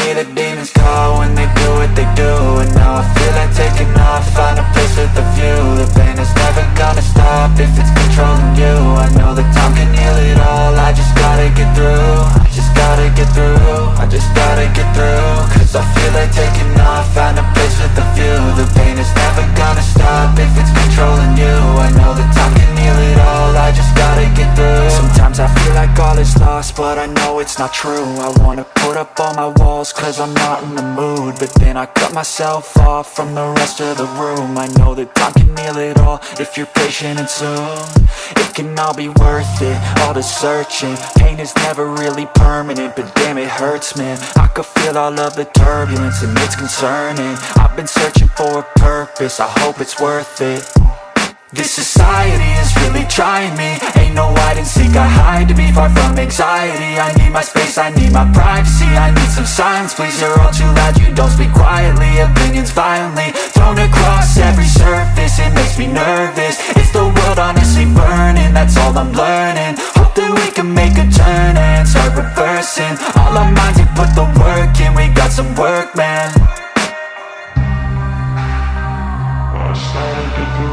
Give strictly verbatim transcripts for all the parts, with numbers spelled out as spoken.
hear the demons call when they do what they do. And now I feel like taking off, find a place with a view. The pain is never gonna stop if it's controlling you. I know that time can heal it all, I just gotta get through. I just gotta get through, I just gotta get through. Cause I feel like taking off, find a place with a view. The pain is never gonna stop if it's controlling you. I know that time can heal it all, I just gotta get through. Sometimes I feel like all is lost, but I know it's not true. I wanna put up all my walls cause I'm not in the mood, but then I cut myself off from the rest of the room. I know that time can heal it all if you're patient and soon. It can all be worth it, all the searching. Pain is never really permanent, but damn it hurts, man. I could feel all of the turbulence and it's concerning. I've been searching for a purpose, I hope it's worth it. This society is really trying me. Ain't no hide and seek, I hide to be far from anxiety. I need my space, I need my privacy, I need some silence, please. You're all too loud, you don't speak quietly. Opinions violently thrown across every surface, it makes me nervous. It's the world honestly burning, that's all I'm learning. Hope that we can make a turn and start reversing. All our minds, we put the work in, we got some work, man. I started to grow.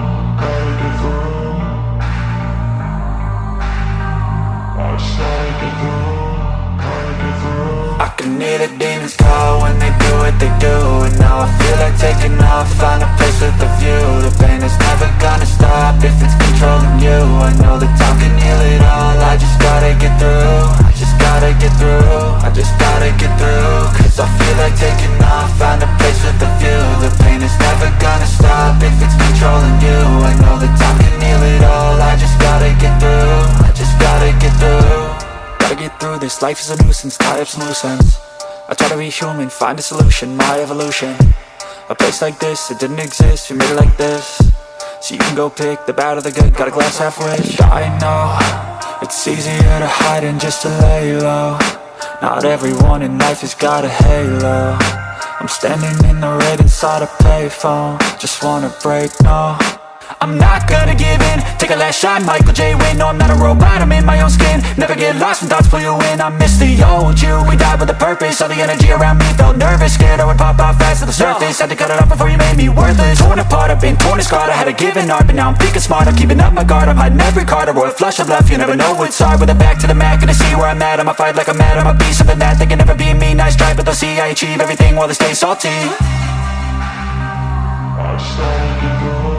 I can hear the demons call when they do what they do. And now I feel like taking off, find a place with a view. The pain is never gonna stop if it's controlling you. I know that time can heal it all, I just gotta get through. I just gotta get through, I just gotta get through. Cause I feel like taking off, find a place with a view. The pain is never gonna stop if it's controlling you. I know that time can heal it all, I just gotta get through. I just gotta get through. Gotta get through this, life is a nuisance, tie up some loose ends. I try to be human, find a solution, my evolution. A place like this, it didn't exist, we made it like this. So you can go pick the bad or the good, got a glass half wish. I know, it's easier to hide than just to lay low. Not everyone in life has got a halo. I'm standing in the red inside a payphone, just wanna break, no. I'm not gonna give in, take a last shot, Michael J. Win. No, I'm not a robot, I'm in my own skin. Never get lost when thoughts pull you in. I miss the old you, we died with a purpose. All the energy around me felt nervous, scared I would pop out fast to the surface. Had to cut it off before you made me worthless. Torn apart, I've been torn and scarred. I had a given art, but now I'm thinking smart. I'm keeping up my guard, I'm hiding every card. A royal flush of love, you never know what's hard. With a back to the mat, gonna see where I'm at. I'ma fight like I'm mad, I'ma be something that they can never be me. Nice try, but they'll see I achieve everything while they stay salty. I started to go.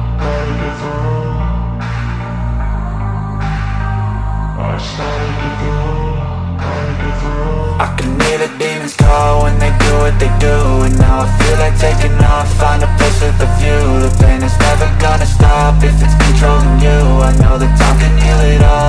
I can hear the demons call when they do what they do. And now I feel like taking off, find a place with a view. The pain is never gonna stop if it's controlling you. I know that time can heal it all,